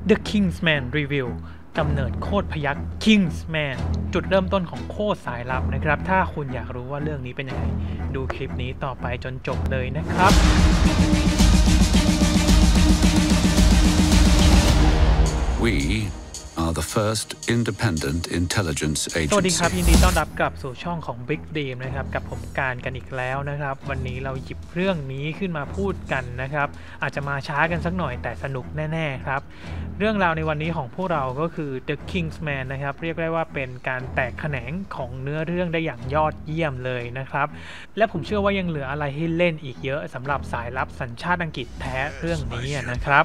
The Kingsman Review กำเนิดโคตรพยัคฆ์ Kingsman จุดเริ่มต้นของโคตรสายลับนะครับถ้าคุณอยากรู้ว่าเรื่องนี้เป็นยังไงดูคลิปนี้ต่อไปจนจบเลยนะครับ We are the first independent intelligence สวัสดีครับ agency. ยินดีต้อนรับกลับสู่ช่องของ Big Dream นะครับกับผมการกันอีกแล้วนะครับวันนี้เราหยิบเรื่องนี้ขึ้นมาพูดกันนะครับอาจจะมาช้ากันสักหน่อยแต่สนุกแน่ๆครับเรื่องราวในวันนี้ของพวกเราก็คือ The Kingsman นะครับเรียกได้ว่าเป็นการแตกแขนงของเนื้อเรื่องได้อย่างยอดเยี่ยมเลยนะครับและผมเชื่อว่ายังเหลืออะไรให้เล่นอีกเยอะสำหรับสายลับสัญชาติอังกฤษแท้เรื่องนี้นะครับ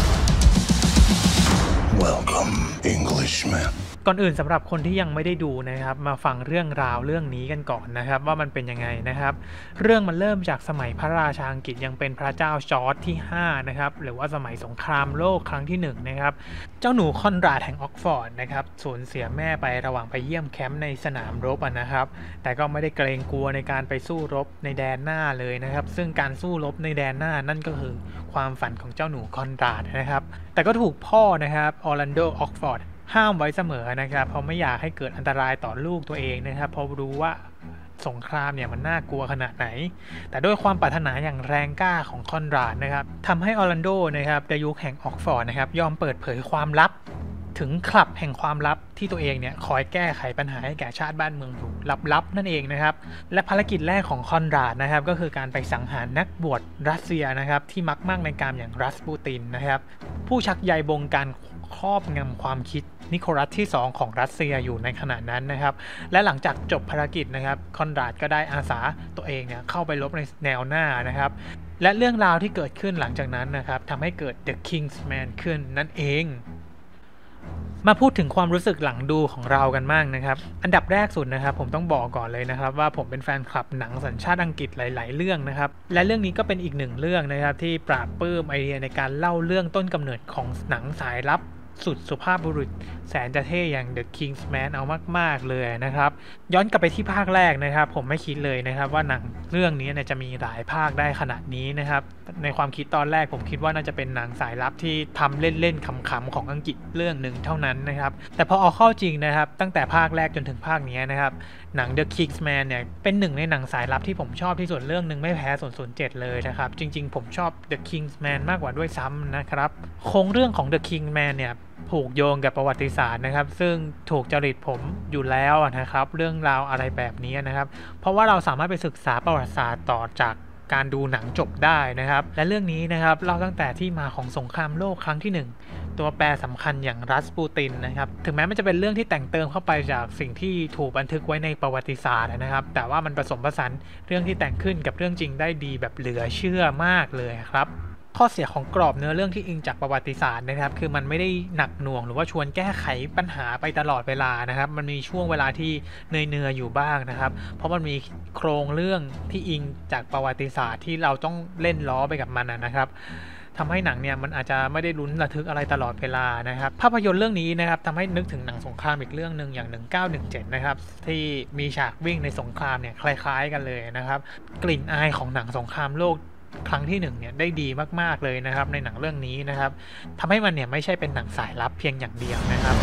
Welcome, Englishman. ก่อนอื่นสำหรับคนที่ยังไม่ได้ดูนะครับมาฟังเรื่องราวเรื่องนี้กันก่อนนะครับว่ามันเป็นยังไงนะครับเรื่องมันเริ่มจากสมัยพระราชาอังกฤษยังเป็นพระเจ้าจอร์จที่5นะครับหรือว่าสมัยสงครามโลกครั้งที่1นะครับเจ้าหนูคอนราดแห่งออกฟอร์ดนะครับสูญเสียแม่ไประหว่างไปเยี่ยมแคมป์ในสนามรบนะครับแต่ก็ไม่ได้เกรงกลัวในการไปสู้รบในแดนหน้าเลยนะครับซึ่งการสู้รบในแดนหน้านั่นก็คือความฝันของเจ้าหนูคอนราดนะครับแต่ก็ถูกพ่อนะครับออร์แลนโดออกฟอร์ดห้ามไว้เสมอนะครับเพราะไม่อยากให้เกิดอันตรายต่อลูกตัวเองนะครับเพราะรู้ว่าสงครามเนี่ยมันน่ากลัวขนาดไหนแต่ด้วยความปรารถนาอย่างแรงกล้าของคอนราดนะครับทำให้ออร์แลนโดนะครับในยุคแห่งออกฟอร์ดนะครับยอมเปิดเผยความลับถึงคลับแห่งความลับที่ตัวเองเนี่ยคอยแก้ไขปัญหาให้แก่ชาติบ้านเมืองอยู่ลับๆนั่นเองนะครับและภารกิจแรกของคอนราดนะครับก็คือการไปสังหารนักบวชรัสเซียนะครับที่มักมากในการอย่างรัสปูตินนะครับผู้ชักใยบงการครอบงำความคิดนิโคลัสที่2ของรัสเซียอยู่ในขณะนั้นนะครับและหลังจากจบภารกิจนะครับคอนราดก็ได้อาสาตัวเองเนี่ยเข้าไปรบในแนวหน้านะครับและเรื่องราวที่เกิดขึ้นหลังจากนั้นนะครับทำให้เกิด The Kingsman ขึ้นนั่นเองมาพูดถึงความรู้สึกหลังดูของเรากันบ้างนะครับอันดับแรกสุดนะครับผมต้องบอกก่อนเลยนะครับว่าผมเป็นแฟนคลับหนังสัญชาติอังกฤษหลายๆเรื่องนะครับและเรื่องนี้ก็เป็นอีกหนึ่งเรื่องนะครับที่ปราบปลื้มไอเดียในการเล่าเรื่องต้นกำเนิดของหนังสายลับสุดสุภาพบุรุษแสนจะเท่อย่าง The Kingsman เอามากๆเลยนะครับย้อนกลับไปที่ภาคแรกนะครับผมไม่คิดเลยนะครับว่าหนังเรื่องนี้จะมีหลายภาคได้ขนาดนี้นะครับในความคิดตอนแรกผมคิดว่าน่าจะเป็นหนังสายลับที่ทำเล่นๆขำๆของอังกฤษเรื่องหนึ่งเท่านั้นนะครับแต่พอเอาเข้าจริงนะครับตั้งแต่ภาคแรกจนถึงภาคนี้นะครับหนัง The Kingsman เนี่ยเป็นหนึ่งในหนังสายลับที่ผมชอบที่สุดเรื่องหนึ่งไม่แพ้007เลยนะครับจริงๆผมชอบ The Kingsman มากกว่าด้วยซ้ำนะครับโครงเรื่องของ The Kingsman เนี่ยผูกโยงกับประวัติศาสตร์นะครับซึ่งถูกจริตผมอยู่แล้วนะครับเรื่องราวอะไรแบบนี้นะครับเพราะว่าเราสามารถไปศึกษาประวัติศาสตร์ต่อจากการดูหนังจบได้นะครับและเรื่องนี้นะครับเล่าตั้งแต่ที่มาของสงครามโลกครั้งที่1ตัวแปรสำคัญอย่างรัสปูตินนะครับถึงแม้มันจะเป็นเรื่องที่แต่งเติมเข้าไปจากสิ่งที่ถูกบันทึกไว้ในประวัติศาสตร์นะครับแต่ว่ามันผสมผสานเรื่องที่แต่งขึ้นกับเรื่องจริงได้ดีแบบเหลือเชื่อมากเลยครับข้อเสียของกรอบเนื้อเรื่องที่อิงจากประวัติศาสตร์นะครับคือมันไม่ได้หนักหน่วงหรือว่าชวนแก้ไขปัญหาไปตลอดเวลานะครับมันมีช่วงเวลาที่เนื่อยๆอยู่บ้างนะครับเพราะมันมีโครงเรื่องที่อิงจากประวัติศาสตร์ที่เราต้องเล่นล้อไปกับมันนะครับทำให้หนังเนี่ยมันอาจจะไม่ได้ลุ้นระทึกอะไรตลอดเวลานะครับภาพยนตร์เรื่องนี้นะครับทำให้นึกถึงหนังสงครามอีกเรื่องหนึ่งอย่าง1917นะครับที่มีฉากวิ่งในสงครามเนี่ยคล้ายๆกันเลยนะครับกลิ่นอายของหนังสงครามโลกครั้งที่1เนี่ยได้ดีมากๆเลยนะครับในหนังเรื่องนี้นะครับทำให้มันเนี่ยไม่ใช่เป็นหนังสายลับเพียงอย่างเดียวนะครับ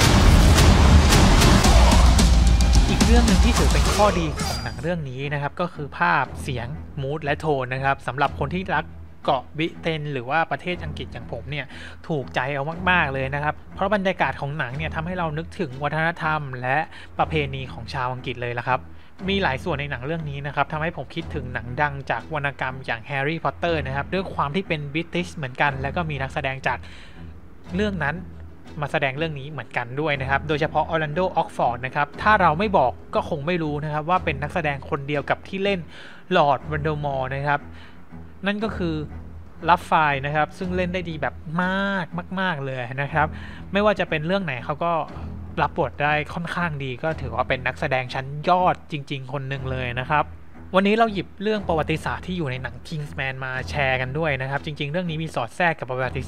อีกเรื่องหนึ่งที่ถือเป็นข้อดีของหนังเรื่องนี้นะครับก็คือภาพเสียงมูดและโทนนะครับสำหรับคนที่รักเกาะบริเตนหรือว่าประเทศอังกฤษอย่างผมเนี่ยถูกใจเอามากๆเลยนะครับเพราะบรรยากาศของหนังเนี่ยทำให้เรานึกถึงวัฒนธรรมและประเพณีของชาวอังกฤษเลยละครับมีหลายส่วนในหนังเรื่องนี้นะครับทำให้ผมคิดถึงหนังดังจากวรรณกรรมอย่างแฮร์รี่พอตเตอร์นะครับด้วยความที่เป็นบริติชเหมือนกันแล้วก็มีนักแสดงจากเรื่องนั้นมาแสดงเรื่องนี้เหมือนกันด้วยนะครับโดยเฉพาะออร์แลนโดออกฟอร์ดนะครับถ้าเราไม่บอกก็คงไม่รู้นะครับว่าเป็นนักแสดงคนเดียวกับที่เล่นลอร์ดวันเดอร์มอร์นะครับนั่นก็คือลัฟไฟนะครับซึ่งเล่นได้ดีแบบมากเลยนะครับไม่ว่าจะเป็นเรื่องไหนเขาก็รับบทได้ค่อนข้างดีก็ถือว่าเป็นนักแสดงชั้นยอดจริงๆคนหนึ่งเลยนะครับวันนี้เราหยิบเรื่องประวัติศาสตร์ที่อยู่ในหนัง Kingsman มาแชร์กันด้วยนะครับจริงๆเรื่องนี้มีสอดแทรกกับประวัติศาสตร์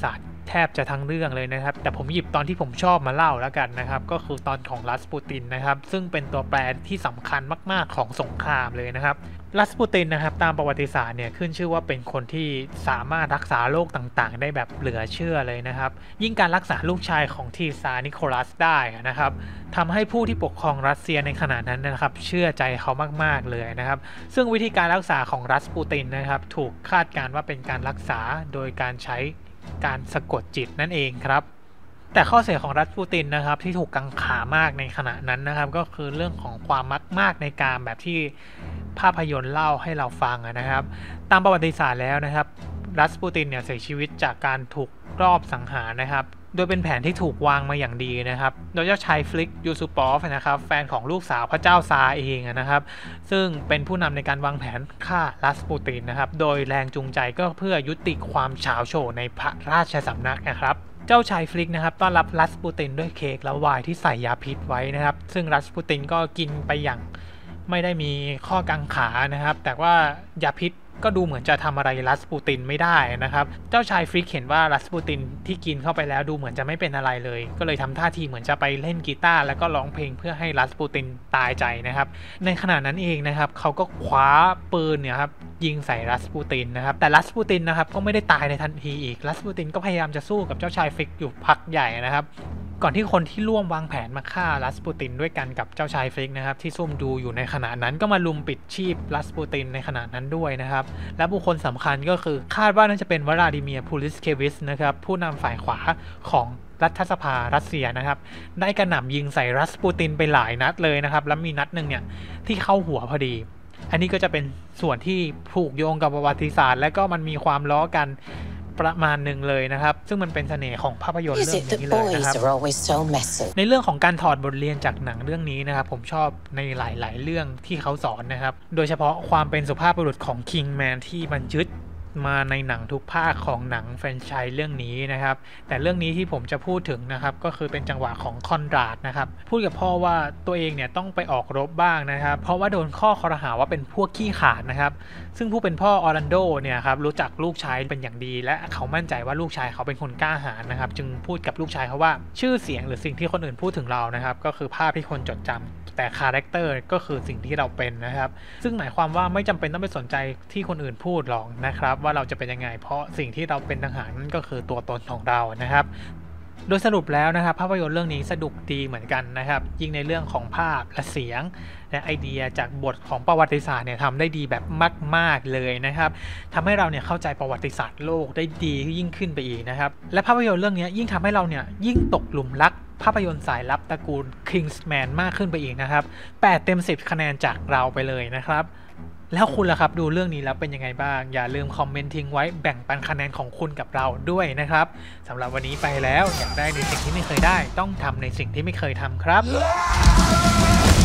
แทบจะทั้งเรื่องเลยนะครับแต่ผมหยิบตอนที่ผมชอบมาเล่าแล้วกันนะครับก็คือตอนของรัสปูตินนะครับซึ่งเป็นตัวแปรที่สำคัญมากๆของสงครามเลยนะครับรัสปูตินนะครับตามประวัติศาสตร์เนี่ยขึ้นชื่อว่าเป็นคนที่สามารถรักษาโรคต่างๆได้แบบเหลือเชื่อเลยนะครับยิ่งการรักษาลูกชายของทีซาร์นิโคลัสได้นะครับทำให้ผู้ที่ปกครองรัสเซียในขณะนั้นนะครับเชื่อใจเขามากๆเลยนะครับซึ่งวิธีการรักษาของรัสปูตินนะครับถูกคาดการณ์ว่าเป็นการรักษาโดยการใช้การสะกดจิตนั่นเองครับแต่ข้อเสียของรัสปูตินนะครับที่ถูกกังขามากในขณะนั้นนะครับก็คือเรื่องของความมากในการแบบที่ภาพยนตร์เล่าให้เราฟังนะครับตามประวัติศาสตร์แล้วนะครับรัสปูตินเนี่ยเสียชีวิตจากการถูกรอบสังหารนะครับโดยเป็นแผนที่ถูกวางมาอย่างดีนะครับโดยเจ้าชายฟลิกยูซูปอฟนะครับแฟนของลูกสาวพระเจ้าซาร์เองนะครับซึ่งเป็นผู้นำในการวางแผนฆ่ารัสปูตินนะครับโดยแรงจูงใจก็เพื่อยุติความฉาวโฉในพระราชสำนักนะครับเจ้าชายฟลิกนะครับต้อนรับรัสปูตินด้วยเค้กและไวน์ที่ใส่ยาพิษไว้นะครับซึ่งรัสปูตินก็กินไปอย่างไม่ได้มีข้อกังขานะครับแต่ว่ายาพิษก็ดูเหมือนจะทำอะไรรัสปูตินไม่ได้นะครับเจ้าชายฟลิกเห็นว่ารัสปูตินที่กินเข้าไปแล้วดูเหมือนจะไม่เป็นอะไรเลยก็เลยทำท่าทีเหมือนจะไปเล่นกีตาร์แล้วก็ร้องเพลงเพื่อให้รัสปูตินตายใจนะครับในขณะนั้นเองนะครับเขาก็คว้าปืนเนี่ยครับยิงใส่รัสปูตินนะครับแต่รัสปูตินนะครับก็ไม่ได้ตายในทันทีอีกรัสปูตินก็พยายามจะสู้กับเจ้าชายฟลิกอยู่พักใหญ่นะครับก่อนที่คนที่ร่วมวางแผนมาฆ่ารัสปูตินด้วยกันกับเจ้าชายฟลิกนะครับที่ซุ่มดูอยู่ในขณะนั้นก็มาลุมปิดชีพรัสปูตินในขณะนั้นด้วยนะครับและบุคคลสำคัญก็คือคาดว่าน่าจะเป็นวลาดิเมียร์พูลิสเควิชนะครับผู้นำฝ่ายขวาของรัฐสภารัสเซียนะครับได้กระหน่ำยิงใส่รัสปูตินไปหลายนัดเลยนะครับแล้วมีนัดหนึ่งเนี่ยที่เข้าหัวพอดีอันนี้ก็จะเป็นส่วนที่ผูกโยงกับประวัติศาสตร์และก็มันมีความล้อกันประมาณหนึ่งเลยนะครับซึ่งมันเป็นเสน่ห์ของภาพยนตร์เรื่องนี้เลยนะครับในเรื่องของการถอดบทเรียนจากหนังเรื่องนี้นะครับผมชอบในหลายๆเรื่องที่เขาสอนนะครับโดยเฉพาะความเป็นสุภาพบุรุษของคิงแมนที่มันยึดมาในหนังทุกภาคของหนังแฟรนไชส์เรื่องนี้นะครับแต่เรื่องนี้ที่ผมจะพูดถึงนะครับก็คือเป็นจังหวะของคอนราดนะครับพูดกับพ่อว่าตัวเองเนี่ยต้องไปออกรบบ้างนะครับเพราะว่าโดนข้อคอรหาว่าเป็นพวกขี้ขลาดนะครับซึ่งผู้เป็นพ่อออรันโดเนี่ยครับรู้จักลูกชายเป็นอย่างดีและเขามั่นใจว่าลูกชายเขาเป็นคนกล้าหาญนะครับจึงพูดกับลูกชายเขาว่าชื่อเสียงหรือสิ่งที่คนอื่นพูดถึงเรานะครับก็คือภาพที่คนจดจำแต่คาแรคเตอร์ก็คือสิ่งที่เราเป็นนะครับซึ่งหมายความว่าไม่จำเป็นต้องไปสนใจที่คนอื่นพูดหรอกนะครับว่าเราจะเป็นยังไงเพราะสิ่งที่เราเป็นต่างหากนั่นก็คือตัวตนของเรานะครับโดยสรุปแล้วนะครับภาพยนตร์เรื่องนี้สนุกดีเหมือนกันนะครับยิ่งในเรื่องของภาพและเสียงและไอเดียจากบทของประวัติศาสตร์เนี่ยทำได้ดีแบบมากๆเลยนะครับทำให้เราเนี่ยเข้าใจประวัติศาสตร์โลกได้ดียิ่งขึ้นไปอีกนะครับและภาพยนตร์เรื่องนี้ยิ่งทำให้เราเนี่ยยิ่งตกหลุมรักภาพยนตร์สายลับตระกูล Kingsman มากขึ้นไปอีกนะครับ8 เต็ม 10คะแนนจากเราไปเลยนะครับแล้วคุณล่ะครับดูเรื่องนี้แล้วเป็นยังไงบ้างอย่าลืมคอมเมนต์ทิ้งไว้แบ่งปันคะแนนของคุณกับเราด้วยนะครับสำหรับวันนี้ไปแล้วอยากได้ในสิ่งที่ไม่เคยได้ต้องทำในสิ่งที่ไม่เคยทำครับ